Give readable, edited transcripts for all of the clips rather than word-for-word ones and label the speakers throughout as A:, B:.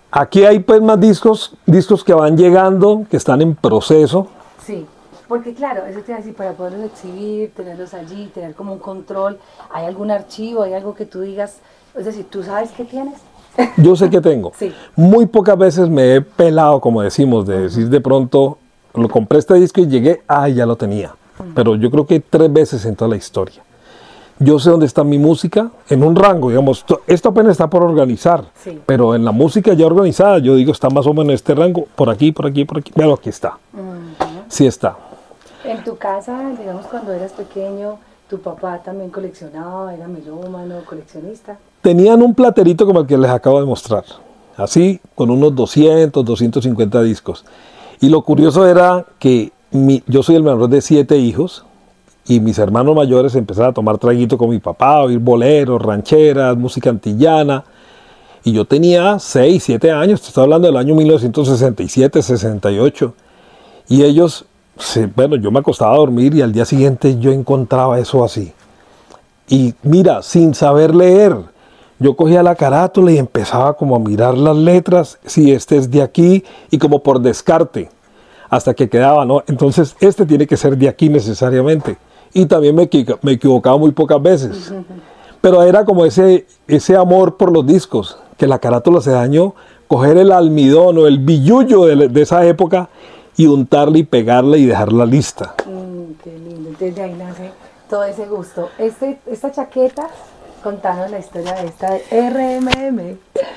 A: Aquí hay pues más discos que van llegando, que están en proceso.
B: Sí, porque claro, eso te iba a decir, para poderlos exhibir, tenerlos allí, tener como un control, ¿hay algún archivo, hay algo que tú digas, es decir, tú sabes qué tienes?
A: Yo sé que tengo.
B: Sí.
A: Muy pocas veces me he pelado, como decimos, de decir de pronto, lo compré este disco y llegué, ya lo tenía. Pero yo creo que 3 veces en toda la historia. Yo sé dónde está mi música, en un rango, digamos, esto apenas está por organizar,
B: Sí.
A: pero en la música ya organizada, yo digo, está más o menos en este rango, por aquí, por aquí, por aquí, pero aquí está, sí está.
B: En tu casa, digamos, cuando eras pequeño, tu papá también coleccionaba, era melómano, coleccionista.
A: Tenían un platerito como el que les acabo de mostrar, así, con unos 200, 250 discos. Y lo curioso era que yo soy el menor de 7 hijos, y mis hermanos mayores empezaron a tomar traguito con mi papá, a oír boleros, rancheras, música antillana. Y yo tenía 6, 7 años, te estoy hablando del año 1967, 68. Y ellos, bueno, yo me acostaba a dormir y al día siguiente yo encontraba eso así. Y mira, sin saber leer, yo cogía la carátula y empezaba como a mirar las letras, si este es de aquí, y como por descarte, hasta que quedaba, ¿no? Entonces, este tiene que ser de aquí necesariamente. Y también me equivocaba muy pocas veces. Pero era como ese amor por los discos, que la carátula se dañó, coger el almidón o el billullo de esa época y untarle y pegarle y dejarla lista.
B: Qué lindo, entonces de ahí nace todo ese gusto. Esta chaqueta, contanos la historia de esta de RMM.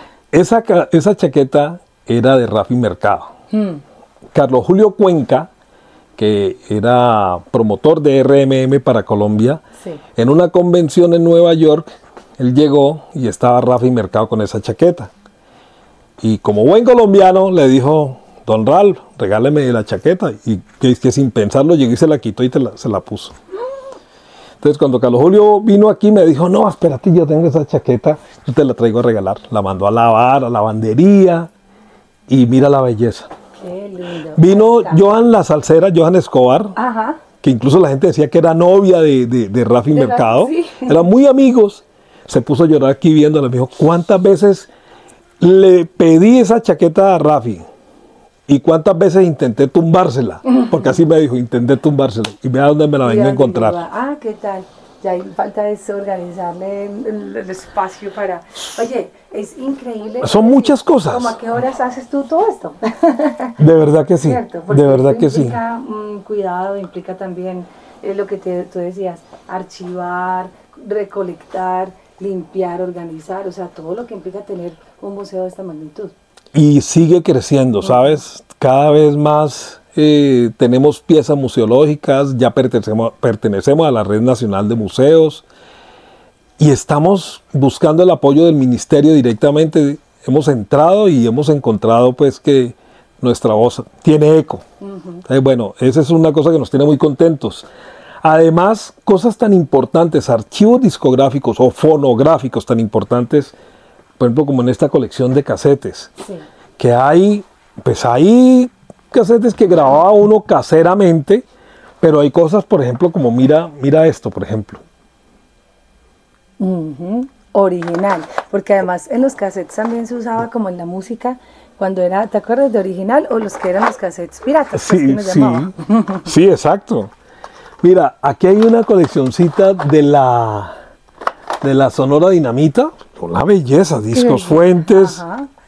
A: Esa chaqueta era de Rafi Mercado. Carlos Julio Cuenca, que era promotor de RMM para Colombia,
B: Sí.
A: en una convención en Nueva York, él llegó y estaba Rafi Mercado con esa chaqueta. Y como buen colombiano le dijo, don Ralph, regáleme la chaqueta. Y que sin pensarlo llegó y se la quitó y se la puso. Entonces cuando Carlos Julio vino aquí me dijo, no, espérate, yo tengo esa chaqueta, yo te la traigo a regalar. La mandó a lavar, a lavandería y mira la belleza.
B: Qué lindo.
A: Vino Joan la salsera, Joan Escobar,
B: Ajá.
A: que incluso la gente decía que era novia de Rafi Mercado.
B: Sí.
A: Eran muy amigos. Se puso a llorar aquí viéndola. Me dijo, ¿cuántas veces le pedí esa chaqueta a Rafi? ¿Y cuántas veces intenté tumbársela? Porque así me dijo, intenté tumbársela. Y vea dónde me la vengo a encontrar.
B: ¿Qué tal? Ya hay falta es organizarle el espacio para... Oye, es increíble.
A: Son muchas cosas.
B: ¿Cómo a qué horas haces tú todo esto?
A: De verdad que sí.
B: ¿Cierto? Porque
A: De verdad que sí.
B: implica cuidado, implica también lo que tú decías, archivar, recolectar, limpiar, organizar, o sea, todo lo que implica tener un museo de esta magnitud.
A: Y sigue creciendo, ¿sabes? Cada vez más tenemos piezas museológicas, ya pertenecemos a la Red Nacional de Museos y estamos buscando el apoyo del ministerio directamente. Hemos entrado y hemos encontrado pues que nuestra voz tiene eco. Bueno, esa es una cosa que nos tiene muy contentos. Además, cosas tan importantes, archivos discográficos o fonográficos tan importantes, por ejemplo, como en esta colección de casetes,
B: Sí.
A: que hay casetes que grababa uno caseramente, pero hay cosas, por ejemplo, como mira esto, por ejemplo.
B: Original, porque además en los cassettes también se usaba como en la música, cuando era, ¿te acuerdas de original o los que eran los cassettes piratas?
A: Sí,
B: que nos llamaban?
A: sí, exacto. Mira, aquí hay una coleccioncita de la Sonora Dinamita, una belleza, discos Fuentes,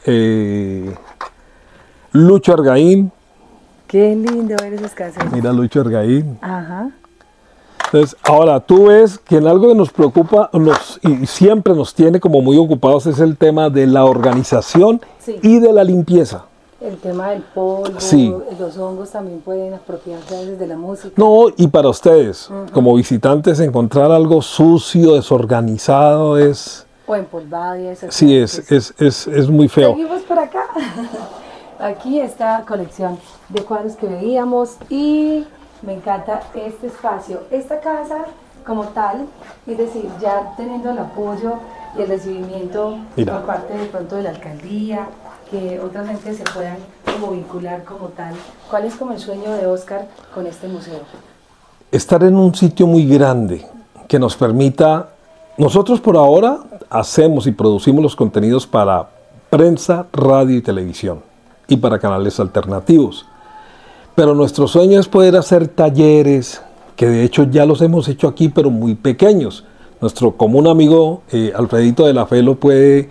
A: Lucho Argaín.
B: Qué lindo ver esos cassettes.
A: Mira Lucho Argaín.
B: Ajá.
A: Entonces, ahora tú ves que en algo que nos preocupa y siempre nos tiene como muy ocupados es el tema de la organización y de la limpieza.
B: El tema del polvo, los hongos también pueden apropiarse a veces de la música.
A: No, y para ustedes, como visitantes, encontrar algo sucio, desorganizado es...
B: O empolvado y eso.
A: Sí, es muy feo.
B: Seguimos por acá. Aquí está colección de cuadros que veíamos y me encanta este espacio. Esta casa como tal, es decir, ya teniendo el apoyo y el recibimiento por parte de pronto de la alcaldía, que otras gentes se puedan como vincular como tal. ¿Cuál es como el sueño de Oscar con este museo?
A: Estar en un sitio muy grande que nos permita, nosotros por ahora hacemos y producimos los contenidos para prensa, radio y televisión, y para canales alternativos. Pero nuestro sueño es poder hacer talleres, que de hecho ya los hemos hecho aquí, pero muy pequeños. Nuestro común amigo Alfredito de la Fe lo puede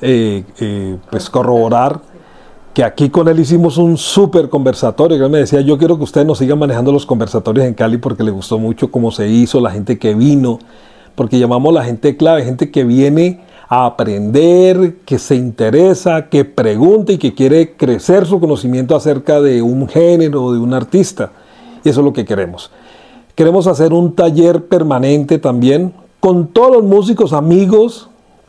A: pues corroborar, que aquí con él hicimos un súper conversatorio, que él me decía, yo quiero que ustedes nos sigan manejando los conversatorios en Cali porque le gustó mucho cómo se hizo, la gente que vino, porque llamamos la gente clave, gente que viene a aprender, que se interesa, que pregunta y que quiere crecer su conocimiento acerca de un género o de un artista. Y eso es lo que queremos. Queremos hacer un taller permanente también con todos los músicos amigos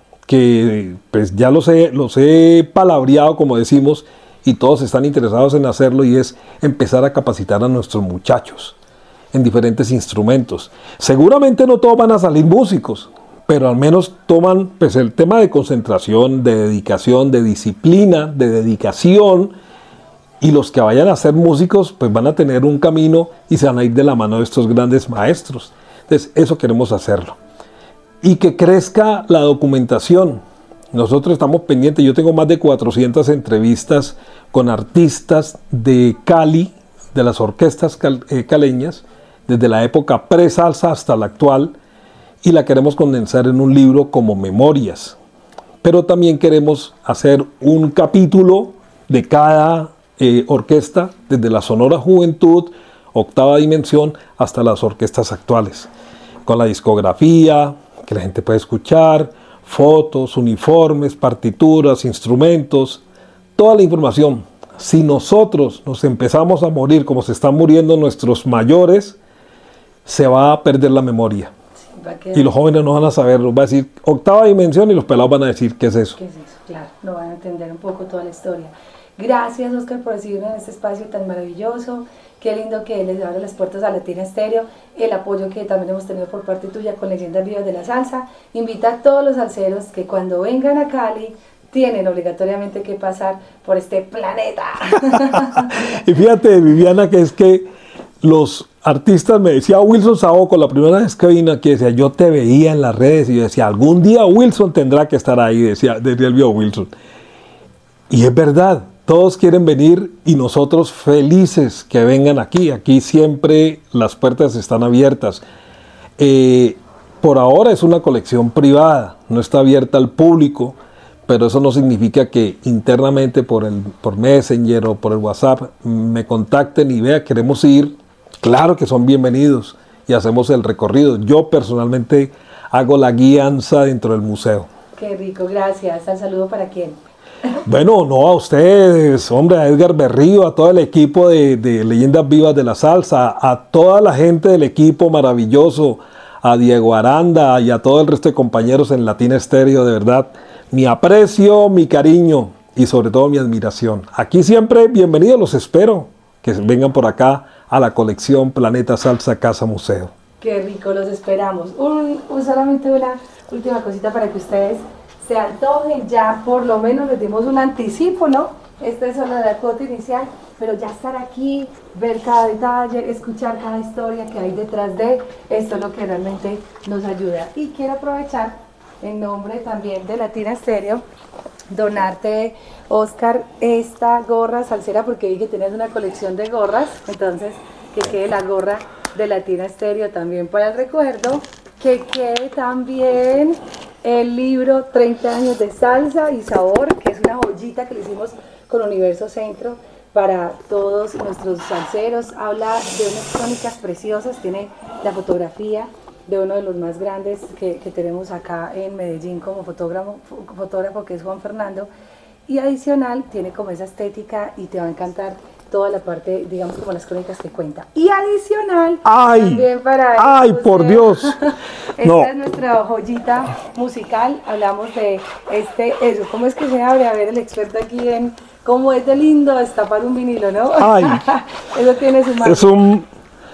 A: que pues ya los he palabreado, como decimos, y todos están interesados en hacerlo, y es empezar a capacitar a nuestros muchachos en diferentes instrumentos. Seguramente no todos van a salir músicos, pero al menos toman pues el tema de concentración, de dedicación, de disciplina, de dedicación, y los que vayan a ser músicos pues van a tener un camino y se van a ir de la mano de estos grandes maestros. Entonces eso queremos hacerlo. Y que crezca la documentación. Nosotros estamos pendientes, yo tengo más de 400 entrevistas con artistas de Cali, de las orquestas caleñas, desde la época pre-salsa hasta la actual, y la queremos condensar en un libro como memorias. Pero también queremos hacer un capítulo de cada orquesta, desde la Sonora Juventud, Octava Dimensión, hasta las orquestas actuales, con la discografía, que la gente puede escuchar, fotos, uniformes, partituras, instrumentos, toda la información. Si nosotros nos empezamos a morir como se están muriendo nuestros mayores, se va a perder la memoria. Sí, y los jóvenes no van a saberlo. Va a decir Octava Dimensión y los pelados van a decir ¿qué es eso?
B: ¿Qué es eso? Claro, no van a entender un poco toda la historia. Gracias, Oscar, por recibirme en este espacio tan maravilloso. Qué lindo que les abre las puertas a Latina Estéreo, el apoyo que también hemos tenido por parte tuya con Leyendas Vivas de la Salsa. Invita a todos los salseros que cuando vengan a Cali tienen obligatoriamente que pasar por este planeta.
A: Y fíjate, Viviana, que es que los artistas, me decía Wilson Saoco la primera vez que vino aquí, decía, yo te veía en las redes, y yo decía, algún día Wilson tendrá que estar ahí, decía el viejo Wilson. Y es verdad. Todos quieren venir y nosotros felices que vengan aquí. Aquí siempre las puertas están abiertas. Por ahora es una colección privada, no está abierta al público, pero eso no significa que internamente por Messenger o por el WhatsApp me contacten y vean, queremos ir. Claro que son bienvenidos y hacemos el recorrido. Yo personalmente hago la guianza dentro del museo.
B: Qué rico, gracias. ¿Al saludo para quién?
A: Bueno, no a ustedes, hombre, a Edgar Berrío, a todo el equipo de Leyendas Vivas de la Salsa, a toda la gente del equipo maravilloso, a Diego Aranda y a todo el resto de compañeros en Latina Estéreo, de verdad, mi aprecio, mi cariño y sobre todo mi admiración. Aquí siempre bienvenidos, los espero, que vengan por acá a la colección Planeta Salsa Casa Museo.
B: Qué rico, los esperamos. Solamente una última cosita para que ustedes se antojen, ya por lo menos les dimos un anticipo, ¿no? Esta es solo la cuota inicial, pero ya estar aquí, ver cada detalle, escuchar cada historia que hay detrás de esto es lo que realmente nos ayuda. Y quiero aprovechar, en nombre también de Latina Estéreo, donarte, Oscar, esta gorra salsera, porque vi que tienes una colección de gorras, entonces que quede la gorra de Latina Estéreo también para el recuerdo, que quede también el libro 30 años de salsa y sabor, que es una joyita que le hicimos con Universo Centro para todos nuestros salseros. Habla de unas crónicas preciosas, tiene la fotografía de uno de los más grandes que tenemos acá en Medellín como fotógrafo, que es Juan Fernando, y adicional tiene como esa estética y te va a encantar toda la parte, digamos, como las crónicas que cuenta. Y adicional, también para
A: ¡ay, por Dios!
B: Esta es nuestra joyita musical. Hablamos de eso. ¿Cómo es que se abre? A ver, el experto aquí en cómo es de lindo destapar un vinilo, ¿no?
A: ¡Ay!
B: Eso tiene su magia.
A: Es un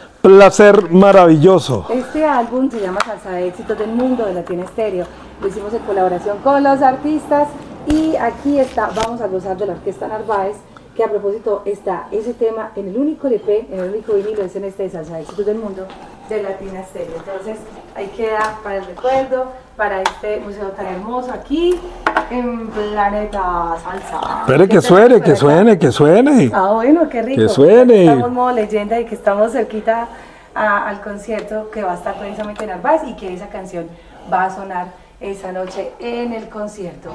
A: placer maravilloso.
B: Este álbum se llama Salsa de Éxitos del Mundo de Latina Estéreo. Lo hicimos en colaboración con los artistas y aquí está, vamos a gozar de la Orquesta Narváez, que a propósito está ese tema en el único LP, en el único vinilo, es en este de Salsa de Éxitos del Mundo, de Latina Stereo. Entonces, ahí queda para el recuerdo, para este museo tan hermoso aquí en Planeta Salsa.
A: Espere que suene, que suene, que suene.
B: Ah, bueno, qué rico.
A: Que suene.
B: Estamos en modo leyenda y que estamos cerquita al concierto que va a estar precisamente en Narváez y que esa canción va a sonar esa noche en el concierto.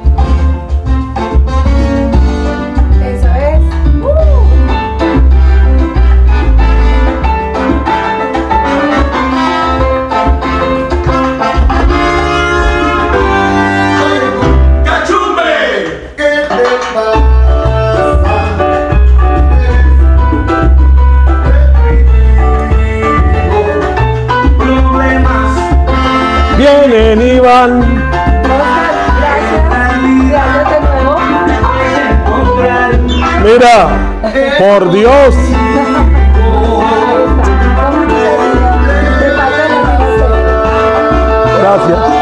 B: Eso es.
A: Vienen y van.
B: Gracias de nuevo.
A: Mira, por Dios. Gracias.